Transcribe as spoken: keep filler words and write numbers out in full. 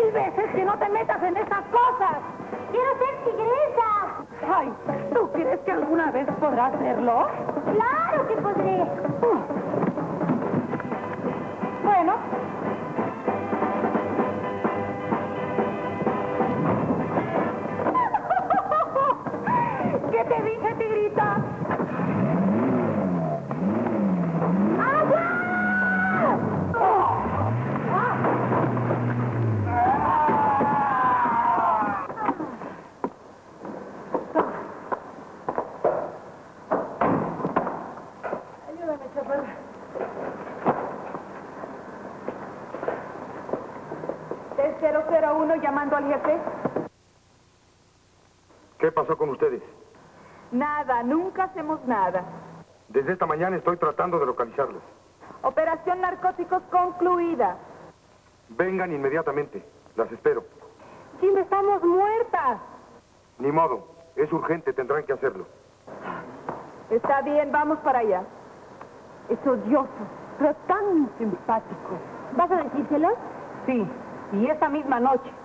mil veces que no te metas en esas cosas. ¡Quiero ser tigresa! Ay, ¿tú crees que alguna vez podrás hacerlo? ¡Claro que podré! Bueno. ¿Qué te dije, tigrita? ¡Agua! Ayúdame, chofer. ¿Es cero cero uno llamando al jefe? ¿Qué pasó con ustedes? Nada, nunca hacemos nada. Desde esta mañana estoy tratando de localizarlos. Operación narcóticos concluida. Vengan inmediatamente. Las espero. Jim, estamos muertas. Ni modo. Es urgente. Tendrán que hacerlo. Está bien, vamos para allá. Es odioso, pero tan simpático. ¿Vas a decírselo? Sí, y esta misma noche.